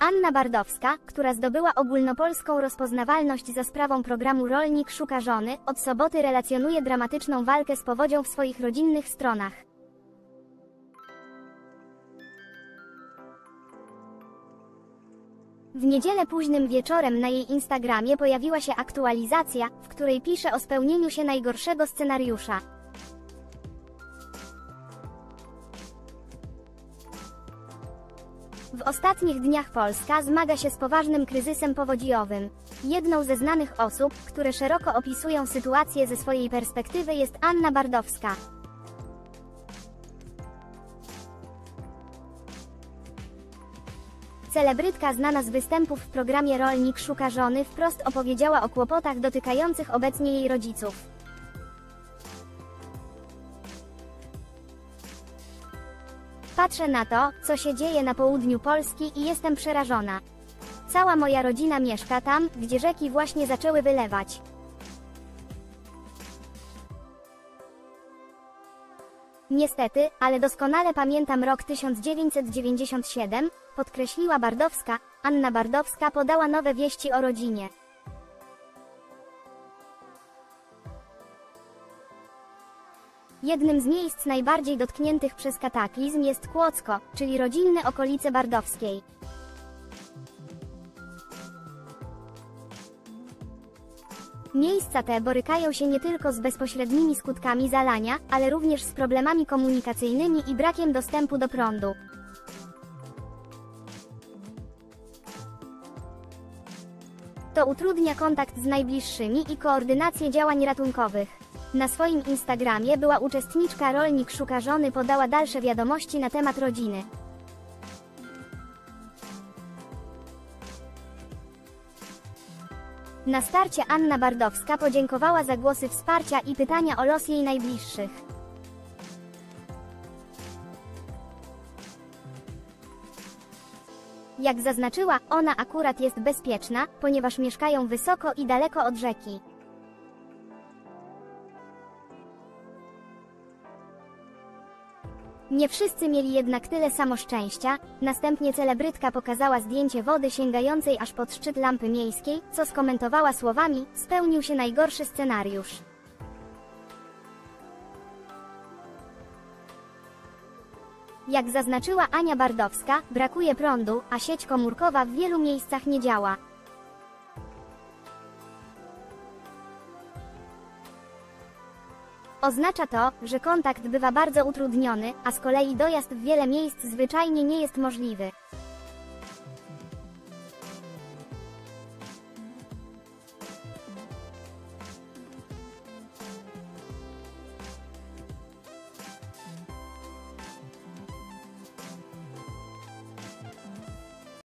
Anna Bardowska, która zdobyła ogólnopolską rozpoznawalność za sprawą programu Rolnik szuka żony, od soboty relacjonuje dramatyczną walkę z powodzią w swoich rodzinnych stronach. W niedzielę późnym wieczorem na jej Instagramie pojawiła się aktualizacja, w której pisze o spełnieniu się najgorszego scenariusza. W ostatnich dniach Polska zmaga się z poważnym kryzysem powodziowym. Jedną ze znanych osób, które szeroko opisują sytuację ze swojej perspektywy, jest Anna Bardowska. Celebrytka znana z występów w programie Rolnik szuka żony wprost opowiedziała o kłopotach dotykających obecnie jej rodziców. Patrzę na to, co się dzieje na południu Polski i jestem przerażona. Cała moja rodzina mieszka tam, gdzie rzeki właśnie zaczęły wylewać. Niestety, ale doskonale pamiętam rok 1997, podkreśliła Bardowska. Anna Bardowska podała nowe wieści o rodzinie. Jednym z miejsc najbardziej dotkniętych przez kataklizm jest Kłodzko, czyli rodzinne okolice Bardowskiej. Miejsca te borykają się nie tylko z bezpośrednimi skutkami zalania, ale również z problemami komunikacyjnymi i brakiem dostępu do prądu. To utrudnia kontakt z najbliższymi i koordynację działań ratunkowych. Na swoim Instagramie była uczestniczka Rolnik szuka żony podała dalsze wiadomości na temat rodziny. Na starcie Anna Bardowska podziękowała za głosy wsparcia i pytania o los jej najbliższych. Jak zaznaczyła, ona akurat jest bezpieczna, ponieważ mieszkają wysoko i daleko od rzeki. Nie wszyscy mieli jednak tyle samo szczęścia. Następnie celebrytka pokazała zdjęcie wody sięgającej aż pod szczyt lampy miejskiej, co skomentowała słowami: spełnił się najgorszy scenariusz. Jak zaznaczyła Ania Bardowska, brakuje prądu, a sieć komórkowa w wielu miejscach nie działa. Oznacza to, że kontakt bywa bardzo utrudniony, a z kolei dojazd w wiele miejsc zwyczajnie nie jest możliwy.